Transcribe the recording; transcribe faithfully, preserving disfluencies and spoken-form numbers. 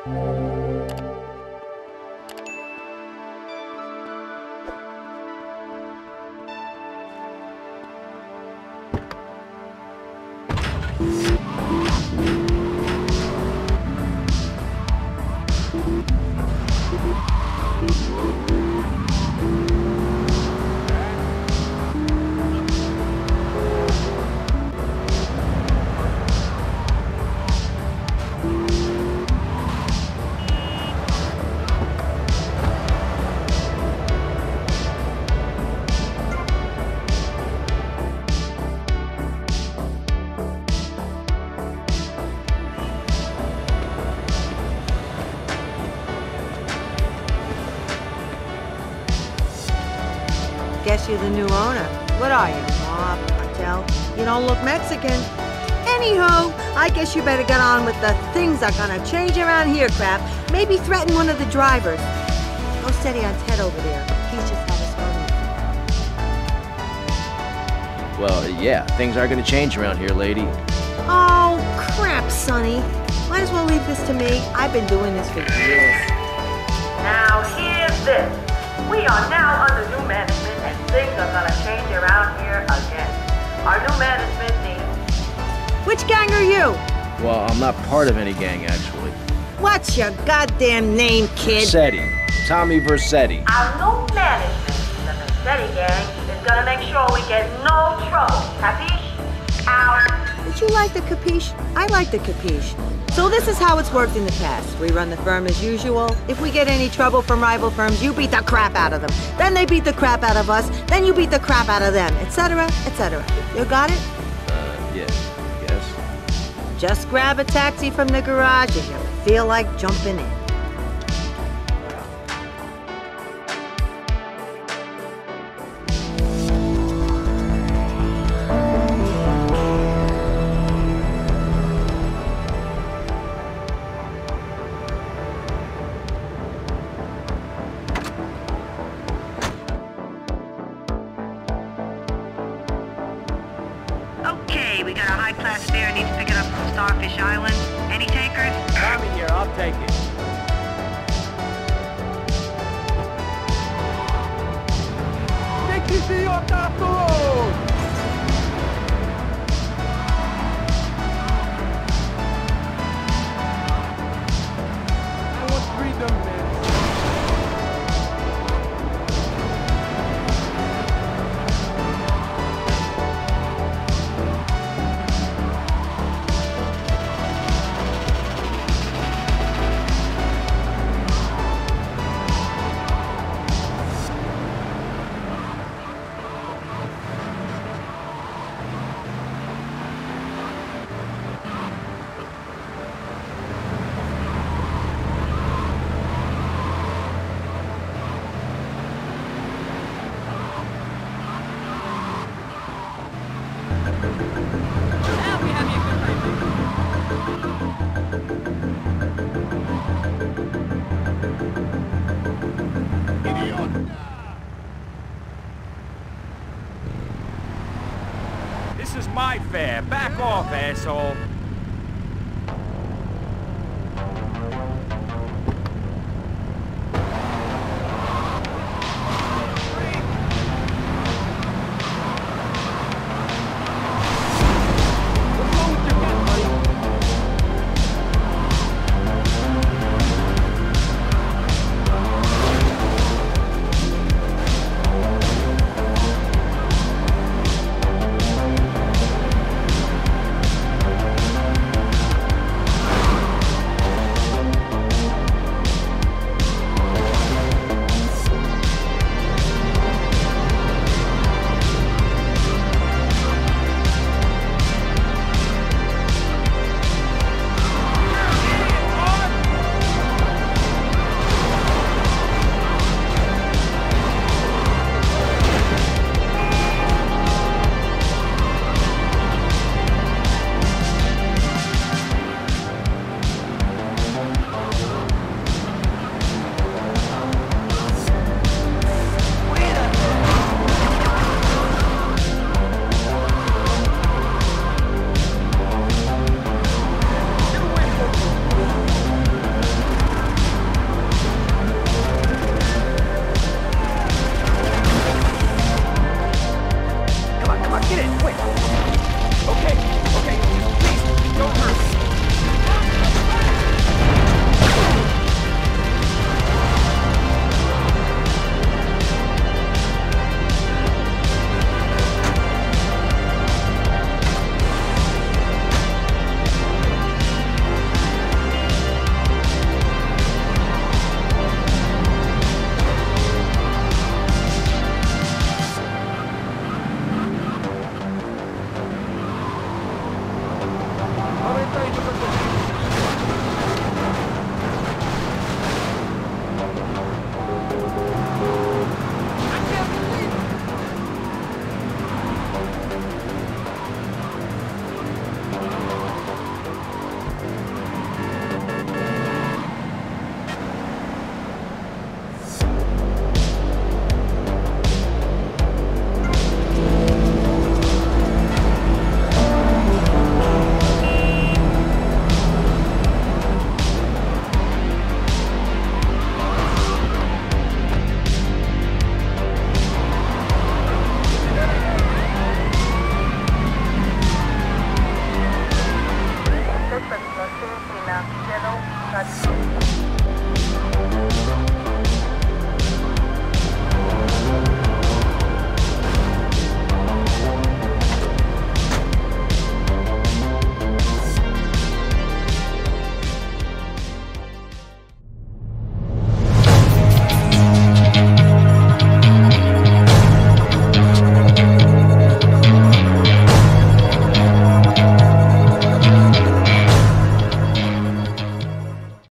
Guess you're the new owner. What are you, mob, cartel? You don't look Mexican. Anywho, I guess you better get on with the things are gonna change around here crap. Maybe threaten one of the drivers. Go steady on Ted over there. He's just had his phone. Well, yeah, things are gonna change around here, lady. Oh, crap, Sonny. Might as well leave this to me. I've been doing this for years. Now, here's this. We are now under new management, and things are gonna change around here again. Our new management needs... Which gang are you? Well, I'm not part of any gang, actually. What's your goddamn name, kid? Versetti. Tommy Versetti. Our new management, the Versetti gang, is gonna make sure we get no trouble. Capiche? Out. Did you like the capiche? I like the capiche. So this is how it's worked in the past. We run the firm as usual. If we get any trouble from rival firms, you beat the crap out of them. Then they beat the crap out of us. Then you beat the crap out of them, et cetera, et cetera. You got it? Uh, yeah, I guess. Just grab a taxi from the garage if you feel like jumping in. Okay, we got a high-class fare needs picking up from Starfish Island. Any takers? Tommy here, I'll take it. Take this idiota off the road! I want freedom, man. This is my fare. Back off, asshole.